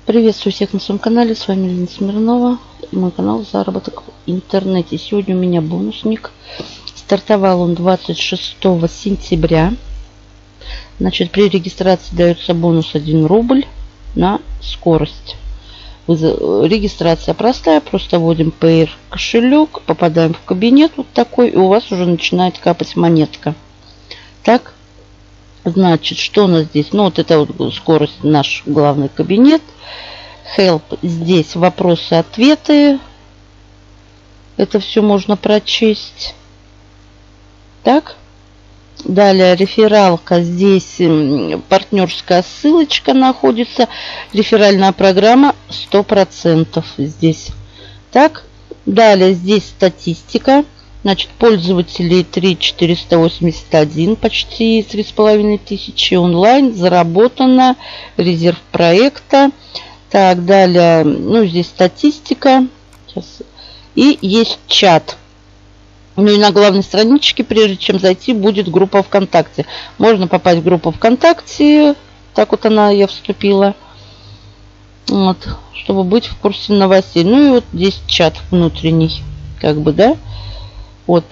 Приветствую всех на своем канале. С вами Лена Смирнова. И мой канал «Заработок в интернете». Сегодня у меня бонусник. Стартовал он 26 сентября. Значит, при регистрации дается бонус 1 рубль на скорость. Регистрация простая. Просто вводим Payer кошелек, попадаем в кабинет вот такой, и у вас уже начинает капать монетка. Так, значит, что у нас здесь? Ну, вот это вот скорость, наш главный кабинет. Help, здесь вопросы-ответы. Это все можно прочесть. Так. Далее рефералка. Здесь партнерская ссылочка находится. Реферальная программа 100% здесь. Так. Далее здесь статистика. Значит, пользователей 3481, почти 3500 онлайн, заработано, резерв проекта. Так, далее, ну, здесь статистика. Сейчас. И есть чат. Ну и на главной страничке, прежде чем зайти, будет группа ВКонтакте. Можно попасть в группу ВКонтакте. Так вот я вступила. Вот, чтобы быть в курсе новостей. Ну и вот здесь чат внутренний. Как бы, да? Вот,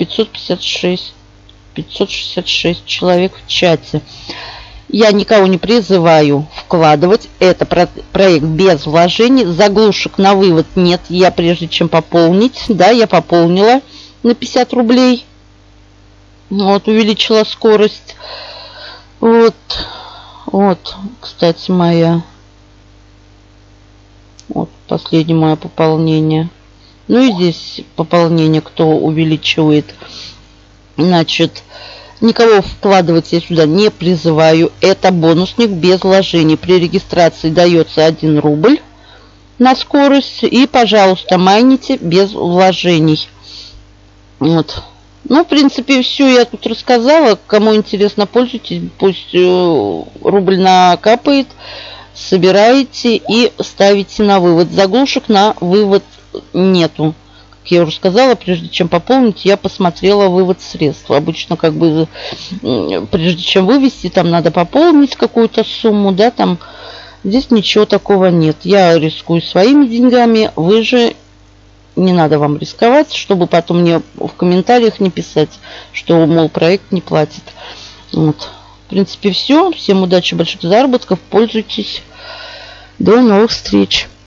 566 человек в чате. Я никого не призываю вкладывать. Это проект без вложений. Заглушек на вывод нет. Я прежде чем пополнить, да, я пополнила на 50 рублей. Вот, увеличила скорость. Вот, кстати, вот, последнее мое пополнение. Ну и здесь пополнение, кто увеличивает. Значит, никого вкладывать я сюда не призываю. Это бонусник без вложений. При регистрации дается 1 рубль на скорость. И, пожалуйста, майните без вложений. Вот. Ну, в принципе, все я тут рассказала. Кому интересно, пользуйтесь. Пусть рубль накапает. Собираете и ставите на вывод. Заглушек на вывод нету. Как я уже сказала, прежде чем пополнить, я посмотрела вывод средств. Обычно, как бы, прежде чем вывести, там надо пополнить какую-то сумму, да, там. Здесь ничего такого нет. Я рискую своими деньгами, вы же не надо вам рисковать, чтобы потом мне в комментариях не писать, что, мол, проект не платит. Вот. В принципе, все. Всем удачи, больших заработков. Пользуйтесь. До новых встреч.